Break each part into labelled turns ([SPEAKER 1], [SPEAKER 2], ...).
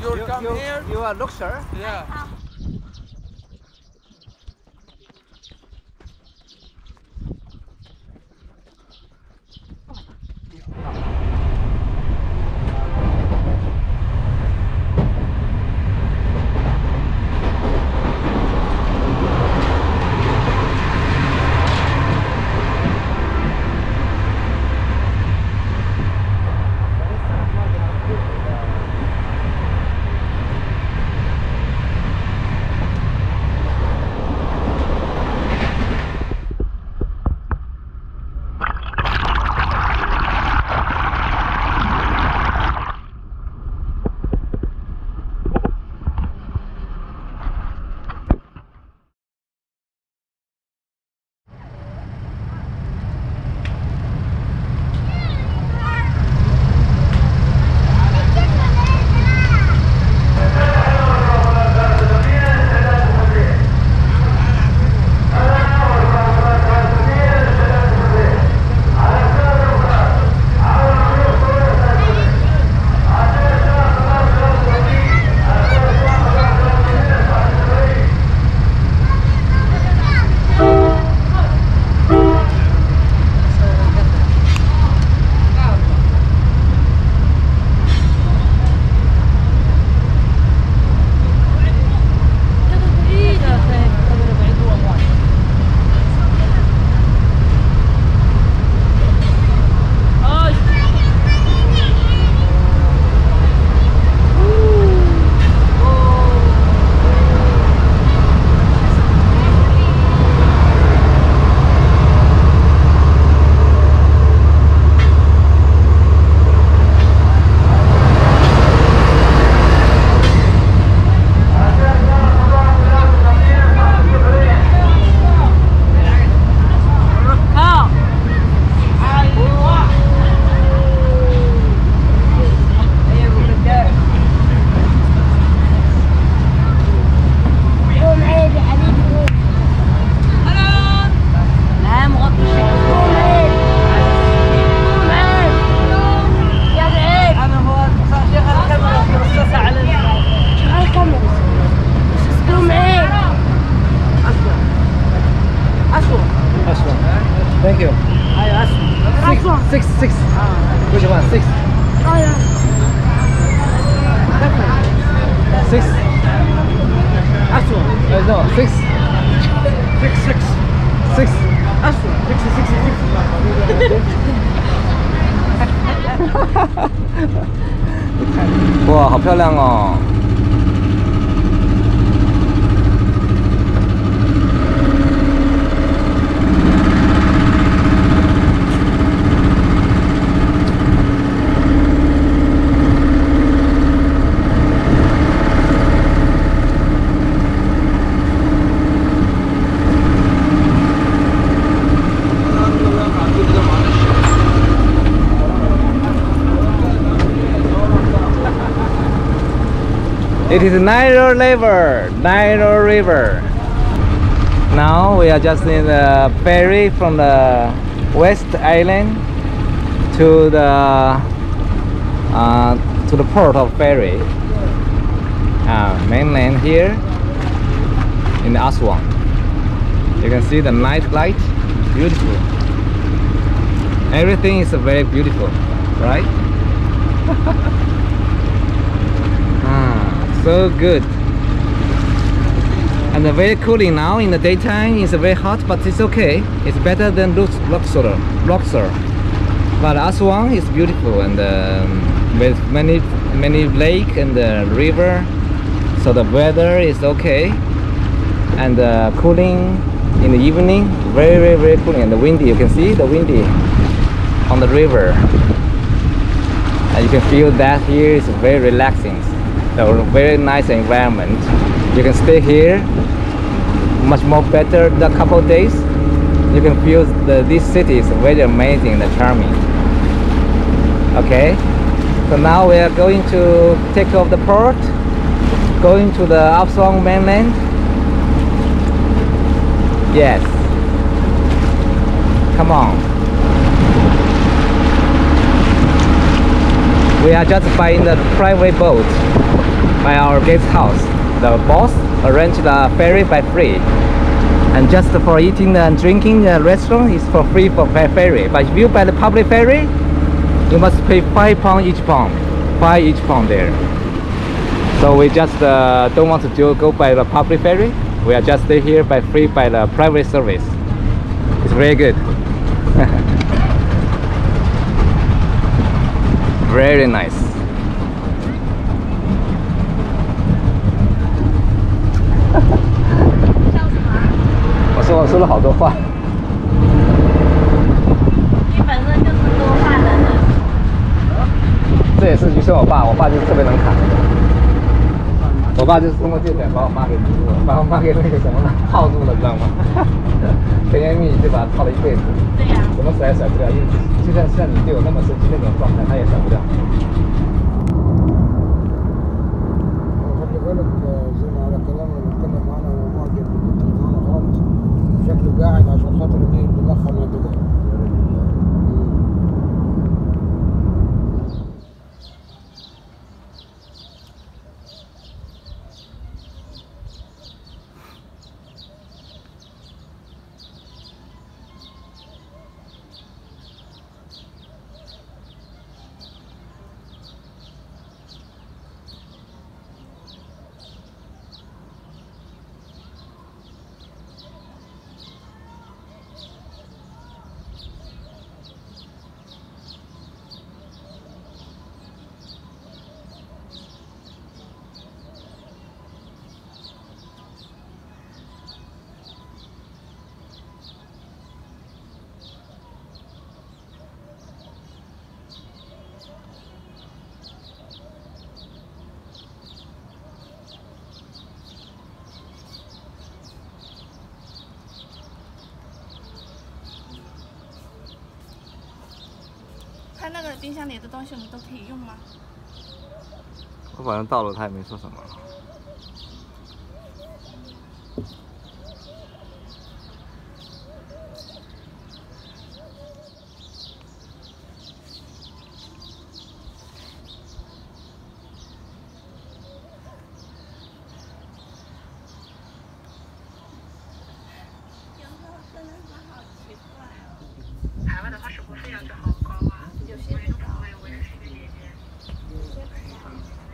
[SPEAKER 1] will come here.
[SPEAKER 2] You are Luxor?
[SPEAKER 1] Yeah.
[SPEAKER 2] Thank you. Six. Which one? Six.
[SPEAKER 3] Oh yeah.
[SPEAKER 2] Six. No, six. Six. 哇，好漂亮哦！ It is Nile River. Now we are just in the ferry from the West Island to the port of ferry, mainland here in Aswan. You can see the night light, beautiful. Everything is very beautiful, right? So good. And very cooling now. In the daytime it's very hot, but it's okay. It's better than Luxor. But Aswan is beautiful, and with many lake and river, so the weather is okay, and cooling in the evening, very cooling, and the windy. You can see the windy on the river, and you can feel that here is very relaxing. So very nice environment. You can stay here much more better the couple of days. You can feel this city is very amazing and charming. Okay, so now we are going to take off the port, going to the Aswan mainland. Yes, come on. We are just buying the private boat. by our guest house. The boss arranged the ferry by free. And just for eating and drinking, the restaurant is for free by ferry. But if you buy the public ferry, you must pay £5 each pound. 5 each pound there. So we just don't want to go by the public ferry. We are just stay here by free by the private service. It's very good. Very nice. 我说了好多话。
[SPEAKER 1] 你本身就是多话的人。
[SPEAKER 2] 这也是就像我爸就是特别能侃。我爸就是通过这点把我妈给迷住了，把我妈给那个什么了套住了，知道吗？甜言蜜语就把他套了一辈子。
[SPEAKER 1] 对呀、
[SPEAKER 2] 怎么甩也甩不了，因为就像你对我那么生气那种状态，他也甩不了。
[SPEAKER 3] خلي بالك زي ما على كلامنا اللي اتكلم معانا ومعجب باللي معانا خالص. شكله قاعد عشان خاطر يميل دماغها من الدماغ.
[SPEAKER 1] 他那个冰箱里的东西我们都可以用吗？
[SPEAKER 2] 我反正到了，他也没说什么。
[SPEAKER 1] 有时候真的是好奇怪哦。
[SPEAKER 4] 海外的话，生活费要求好高啊。
[SPEAKER 1] 有些不高，
[SPEAKER 4] 我认识一个姐姐。
[SPEAKER 1] 有些不高。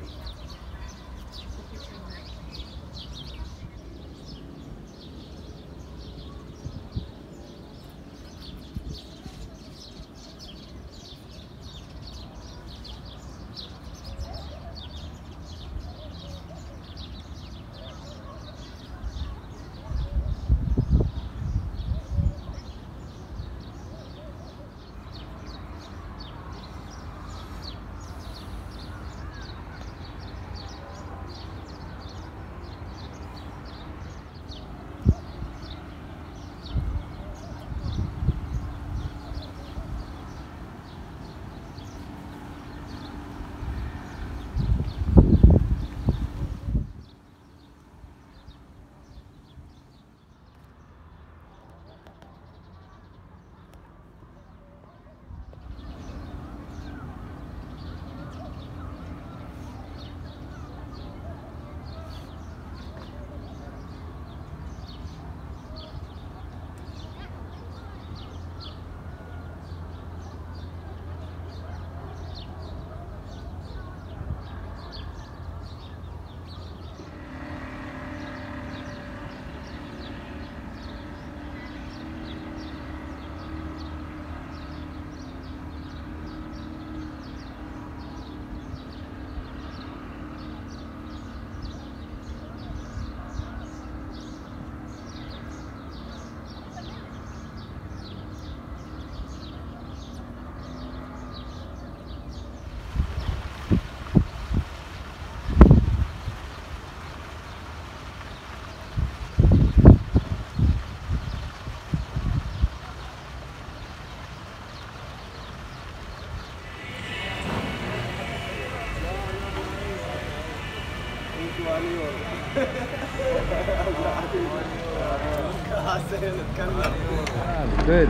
[SPEAKER 2] Good.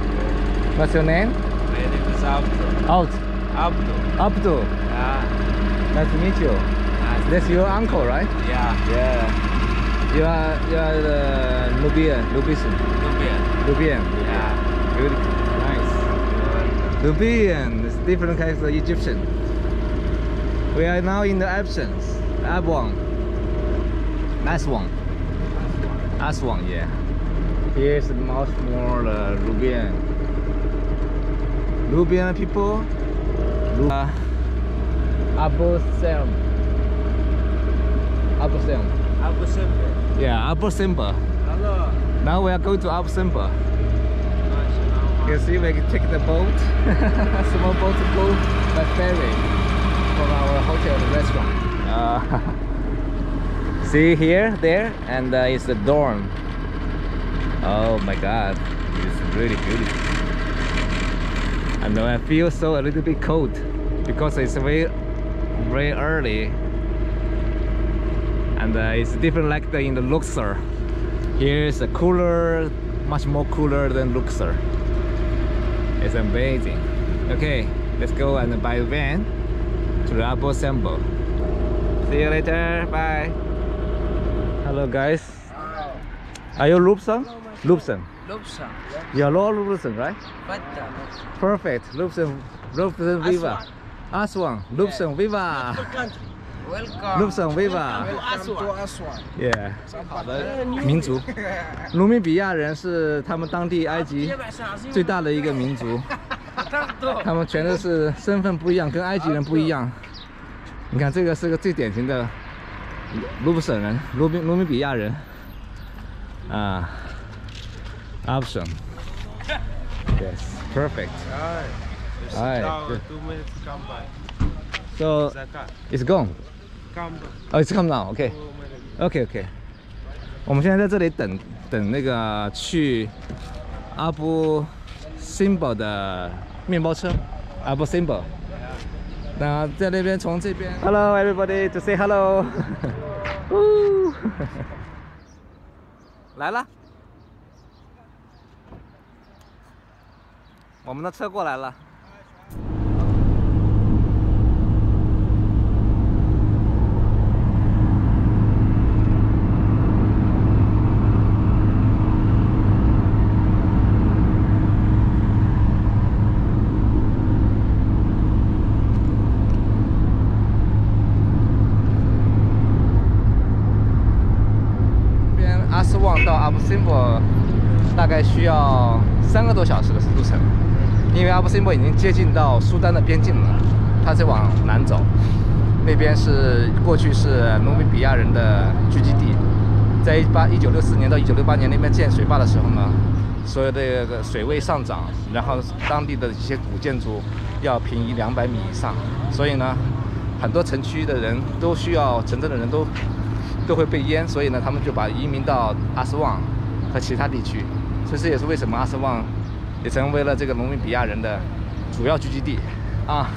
[SPEAKER 2] What's your name?
[SPEAKER 5] My name is Abdul.
[SPEAKER 2] Out.
[SPEAKER 5] Abdul.
[SPEAKER 2] Abdul.
[SPEAKER 5] Yeah.
[SPEAKER 2] Nice to meet you. That's your uncle, right?
[SPEAKER 5] Yeah.
[SPEAKER 2] Yeah. You are the Nubian.
[SPEAKER 5] Nubian. Yeah.
[SPEAKER 2] Beautiful. Nice. Nubian. It's different kinds of Egyptian. We are now in the absence. Aswan. Aswan, yeah. Here's much more Nubian people. Abu Simbel.
[SPEAKER 5] Abu Simbel.
[SPEAKER 2] Yeah, Abu Simbel.
[SPEAKER 5] Hello.
[SPEAKER 2] Now we are going to Abu Simbel. You can see we can take the boat, small boat to go by ferry from our hotel and restaurant. See here, there, and it's the dorm. Oh my God, it's really beautiful. I know I feel so a little bit cold because it's very early, and it's different like in the Luxor. Here is a cooler, much more cooler than Luxor. It's amazing. Okay, let's go and buy a van to the Abu Simbel. See you later. Bye. Hello guys. Are you Lubsan? Lubsan. You're all Lubsan, right? Perfect. Lubsan Viva. Aswan. Lubsan Viva.
[SPEAKER 5] Welcome.
[SPEAKER 2] Lubsan Viva.
[SPEAKER 3] Aswan.
[SPEAKER 2] Yeah. 好的民族，卢米比亚人是他们当地埃及最大的一个民族，他们全都是身份不一样，跟埃及人不一样。你看这个是个最典型的卢布省人，卢米比亚人啊 ，option。Yes, perfect. Alright. Good.
[SPEAKER 5] 2 minutes to come by.
[SPEAKER 2] So it's gone.
[SPEAKER 5] Come.
[SPEAKER 2] Oh, it's come now. Okay. OK。我们现在在这里等那个去阿布 Simbel 的面包车 ，Abu Simbel。那在那边从这边 ，Hello everybody to say hello 来了，我们的车过来了。阿斯旺到阿布辛博大概需要3个多小时的路程，因为阿布辛博已经接近到苏丹的边境了，它是往南走，那边是过去是努米比亚人的聚集地，在1964年到1968年那边建水坝的时候呢，所有的这个水位上涨，然后当地的一些古建筑要平移200米以上，所以呢，很多城区的人都需要，城镇的人都会被淹，所以呢，他们就把移民到阿斯旺和其他地区，所以这也是为什么阿斯旺也成为了这个努米比亚人的主要聚集地啊。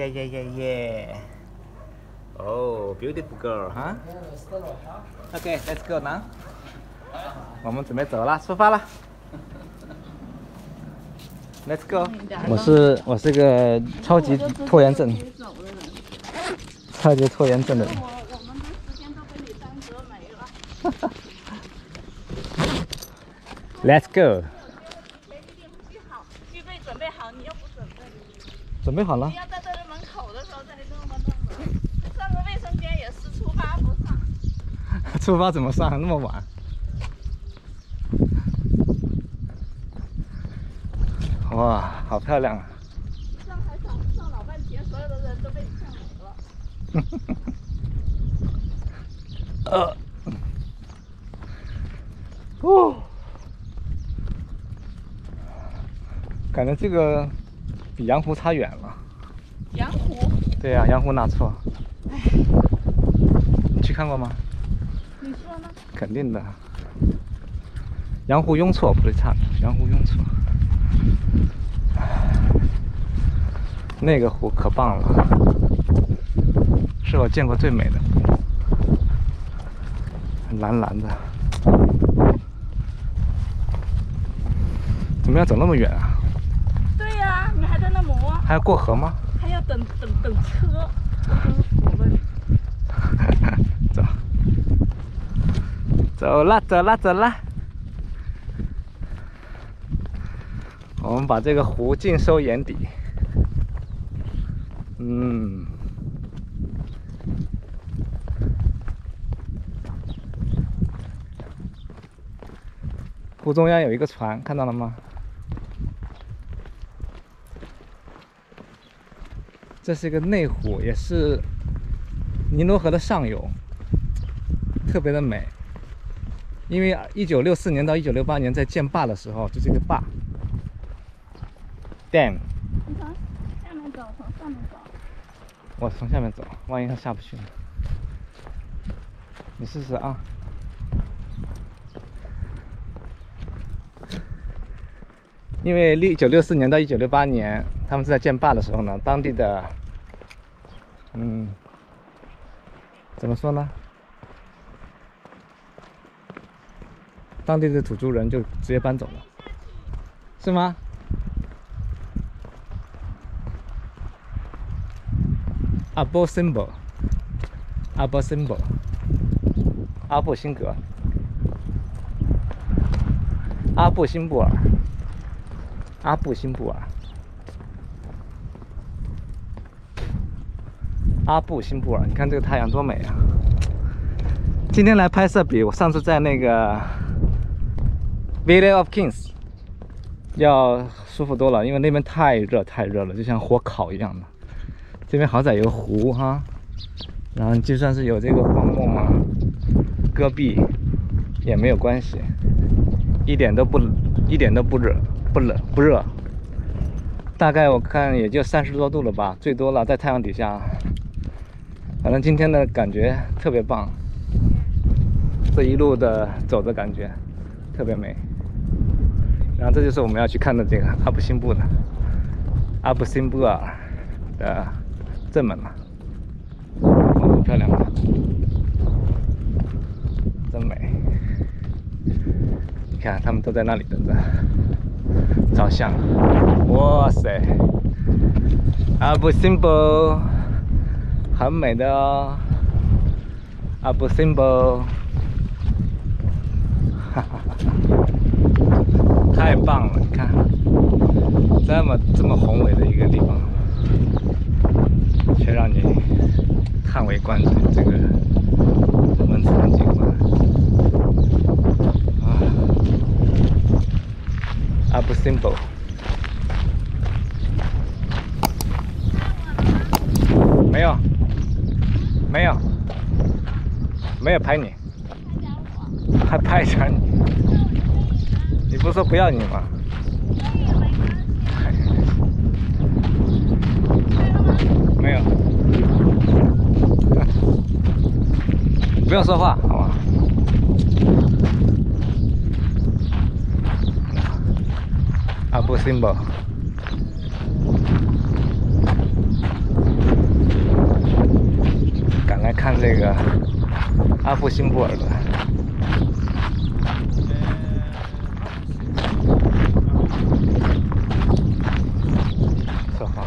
[SPEAKER 2] yeah. Oh, beautiful girl, huh? Okay, let's go now. 我们准备走了，出发了。Let's go。我是个超级拖延症，超级拖延症的人。
[SPEAKER 1] 我们的时间都被你耽搁没了。
[SPEAKER 2] Let's go。
[SPEAKER 1] 预备准备好，你又不准备。
[SPEAKER 2] 准备好了
[SPEAKER 1] 你。要在这里门口的时候再弄吧。上个卫生间也是出发不上。
[SPEAKER 2] 出发怎么上？那么晚？哇，好漂亮啊！
[SPEAKER 1] 上海上老半天，所有的人都被你上没了。
[SPEAKER 2] 感觉这个比洋湖差远了。
[SPEAKER 1] 洋湖？
[SPEAKER 2] 对呀、洋湖哪错？你去看过吗？
[SPEAKER 1] 你说呢？
[SPEAKER 2] 肯定的。洋湖雍措不是差的，洋湖雍措。那个湖可棒了，是我见过最美的湖，蓝蓝的。怎么要走那么远啊？
[SPEAKER 1] 对呀、你还在那磨，
[SPEAKER 2] 还要过河吗？
[SPEAKER 1] 还要等车。我们
[SPEAKER 2] 走，走啦，走啦，走啦！我们把这个湖尽收眼底。湖中央有一个船，看到了吗？这是一个内湖，也是尼罗河的上游，特别的美。因为1964年到1968年在建坝的时候，就这个坝 dam。
[SPEAKER 1] 你从下面走，从上面走。
[SPEAKER 2] 我从下面走，万一它下不去呢？你试试啊！因为1964年到1968年，他们是在建坝的时候呢，当地的，怎么说呢？当地的土著人就直接搬走了，是吗？阿波辛伯，阿波辛伯，阿布辛格，阿布辛布尔，阿布辛布尔，阿布辛布尔，你看这个太阳多美啊！今天来拍摄比我上次在那个 Valley of Kings 要舒服多了，因为那边太热了，就像火烤一样的。这边好歹有个湖哈，然后就算是有这个荒漠嘛，戈壁也没有关系，一点都不热，大概我看也就30多度了吧，最多了，在太阳底下。反正今天的感觉特别棒，这一路的走的感觉特别美。然后这就是我们要去看的这个阿布辛布尔的正门了，很漂亮，真美。你看他们都在那里等着照相。哇塞，阿布辛布很美的哦，阿布辛布，哈哈哈，太棒了！你看，这么宏伟的一个地方，却让你叹为观止。这个温泉景观啊，阿布辛布。没有拍你，拍一下你。你不是说不要你吗？没有，不用说话，好吗？阿布辛布， 看这个阿布辛布尔的。特好。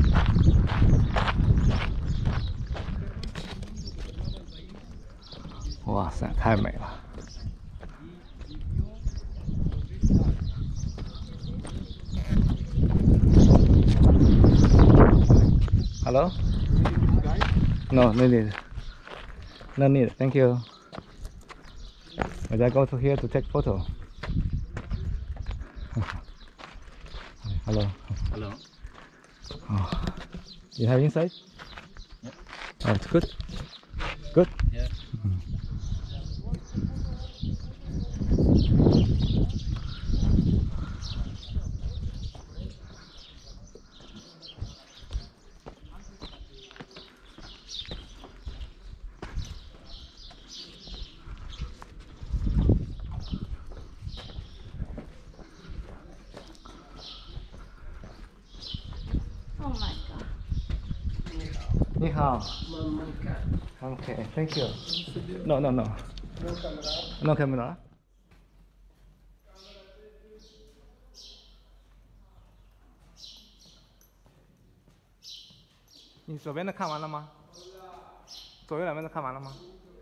[SPEAKER 2] 哇塞，太美了。Hello? No, no need. No need. Thank you. But I go to here to take photo. Hello.
[SPEAKER 5] Hello.
[SPEAKER 2] Oh. You have inside? Yep. Oh, it's good. Good.
[SPEAKER 5] Yeah.
[SPEAKER 1] Oh my god.
[SPEAKER 2] 你好。Okay, thank you. No, no, no. No camera. 你左边的看完了吗？左右两边都看完了吗？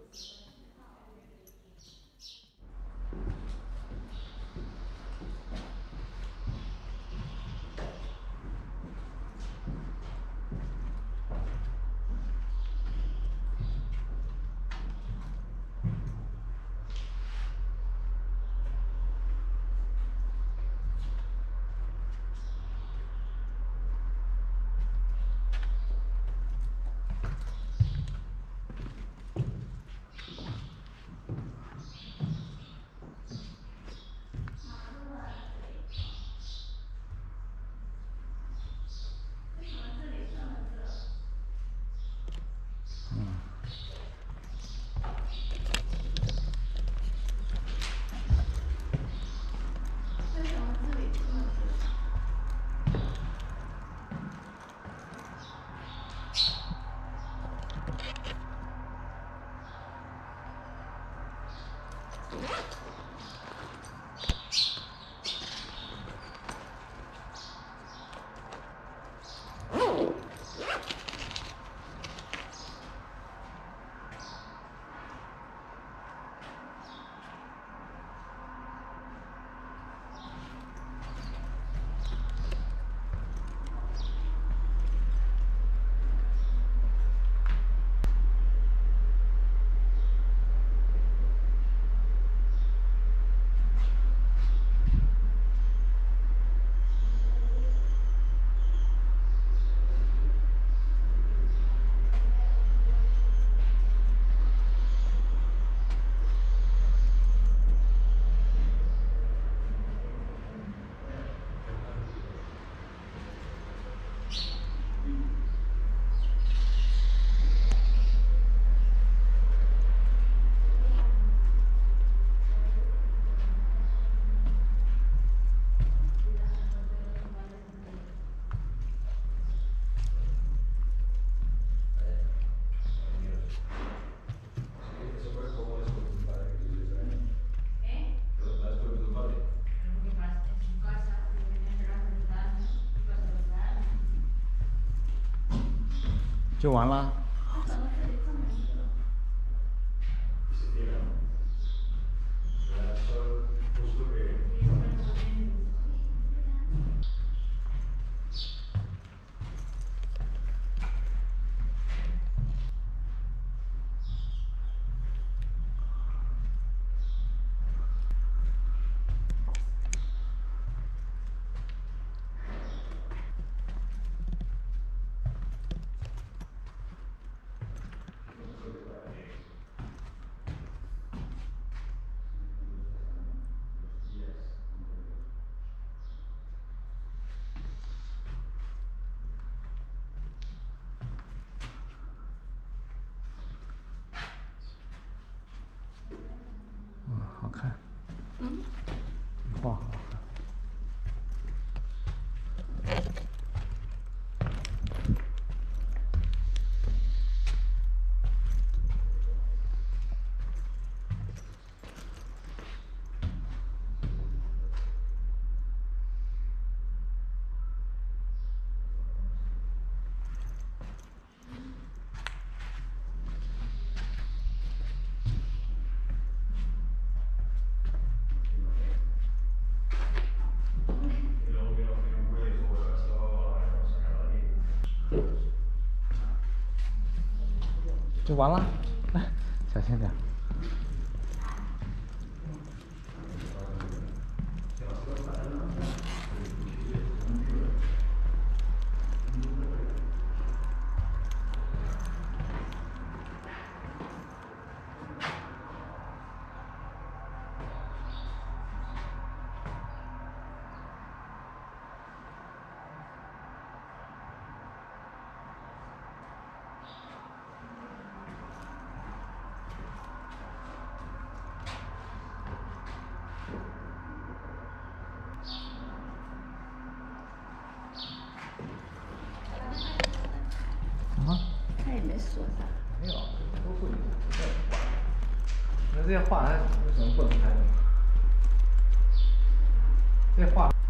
[SPEAKER 2] 就完了。好看。
[SPEAKER 1] 嗯。
[SPEAKER 2] 画好看。 就完了，小心点。
[SPEAKER 1] 他也没说啥。
[SPEAKER 2] 没有，都会有。那这些画它为什么不能拍呢？这些画。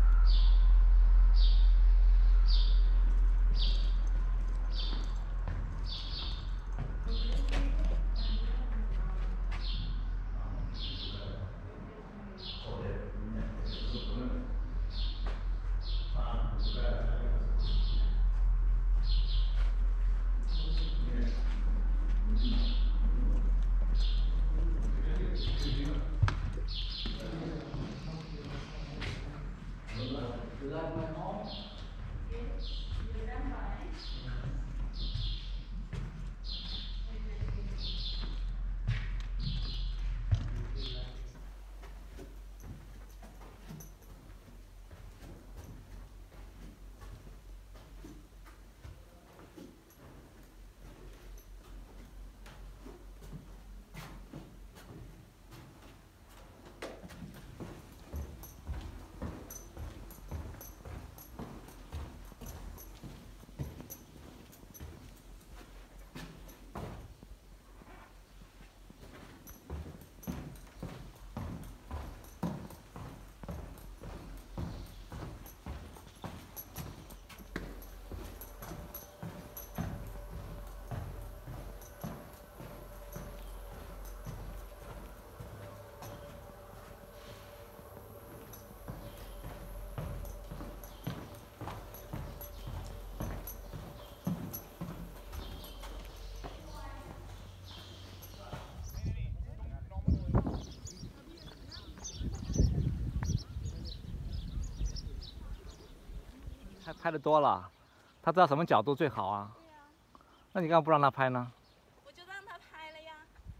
[SPEAKER 2] 他拍的多了，他知道什么角度最好啊。那你干嘛不让他拍呢？
[SPEAKER 1] 我就让他拍了呀。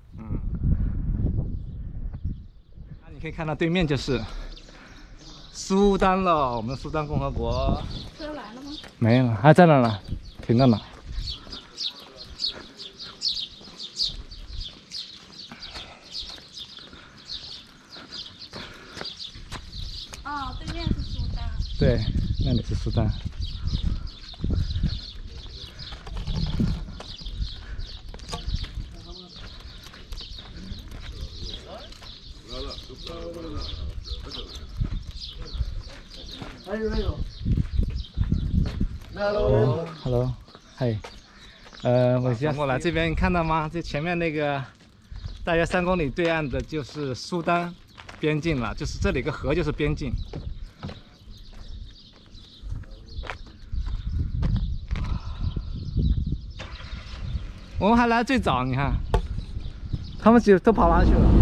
[SPEAKER 2] 那你可以看到对面就是苏丹了，我们苏丹共和国。
[SPEAKER 1] 车来了吗？
[SPEAKER 2] 没有，还在那呢，停着呢。
[SPEAKER 1] 哦，对面是苏丹。
[SPEAKER 2] 对，那里是苏丹。Hello， 嗨，我先过来这边，你看到吗？这前面那个大约3公里对岸的就是苏丹边境了，就是这里个河就是边境。我们还来最早，你看，他们都跑哪去了？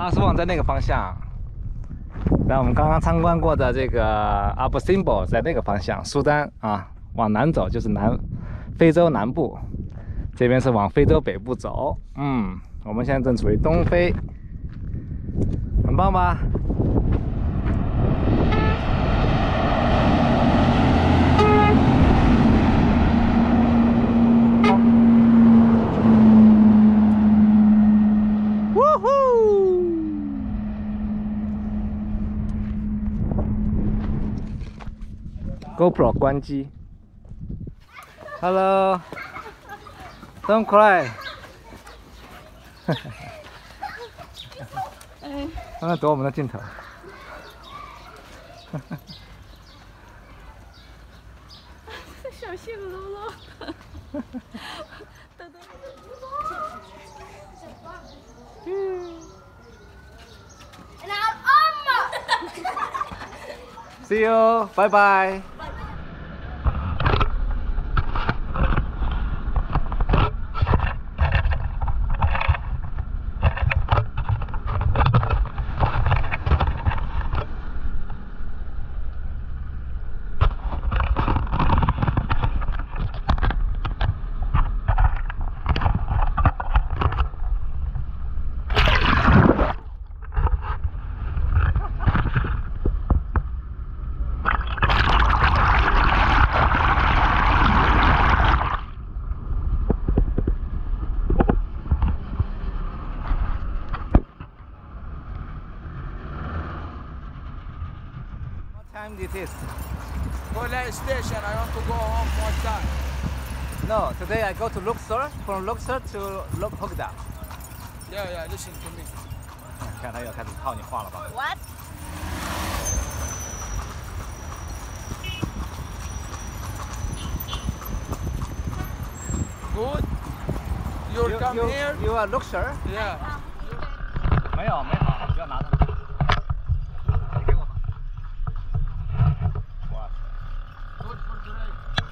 [SPEAKER 2] 阿斯旺在那个方向。那我们刚刚参观过的这个阿布辛博在那个方向，苏丹啊，往南走就是非洲南部，这边是往非洲北部走。我们现在正处于东非，很棒吧？GoPro 关机。Hello, don't cry 。刚刚躲我们的镜头。
[SPEAKER 1] 小细噜噜。
[SPEAKER 2] See you, bye bye. What time it is?
[SPEAKER 5] Kola station, I want to go home one time.
[SPEAKER 2] No, today I go to Luxor, from Luxor to Hogda.
[SPEAKER 5] Yeah, listen to me.
[SPEAKER 2] 看他要开始套你话了吧
[SPEAKER 1] What?
[SPEAKER 5] Good? You come here?
[SPEAKER 2] You are Luxor?
[SPEAKER 5] Yeah.
[SPEAKER 2] 没有，不要拿着。你给我吧。哇塞。
[SPEAKER 5] Good for today.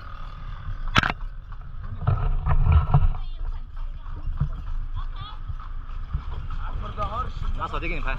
[SPEAKER 2] 拿手机给你拍。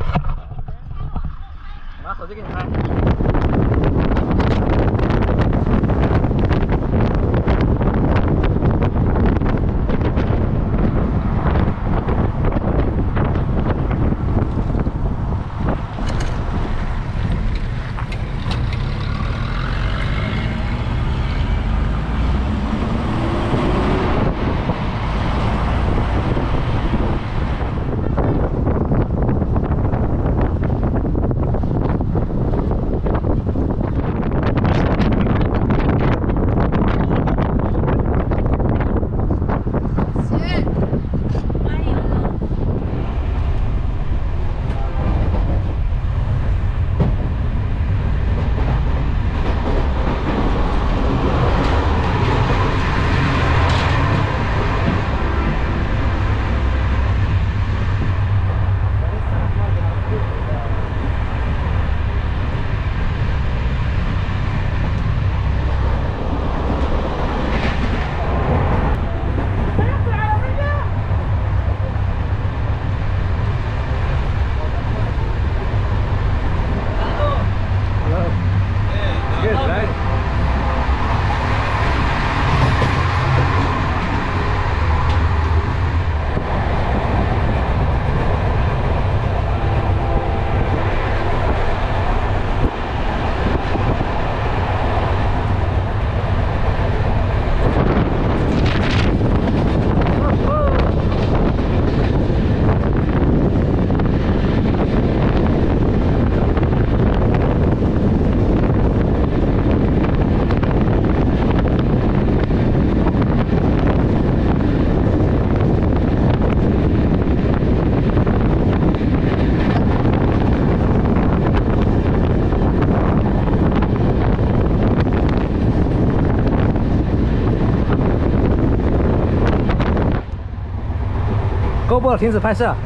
[SPEAKER 2] 拿手机给你拍。GoPro 停止拍摄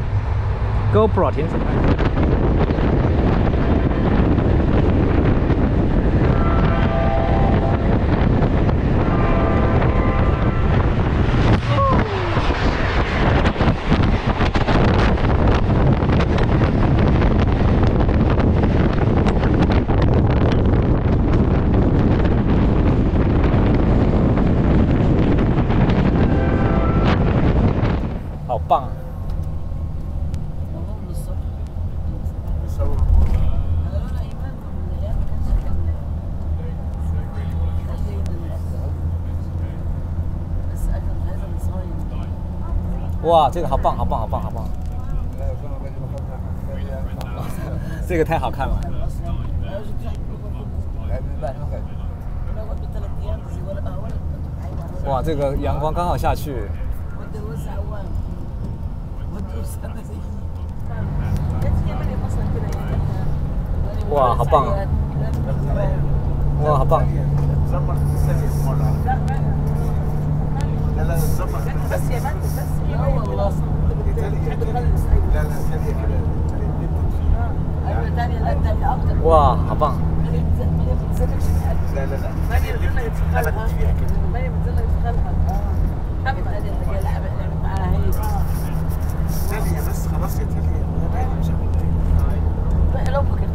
[SPEAKER 2] ，GoPro 停止拍摄。 哇，这个好棒，好棒，好棒，好棒！这个太好看了。哇，这个阳光刚好下去。哇，好棒啊！哇，好棒！哇，好棒！
[SPEAKER 3] بس خلاص يا تالي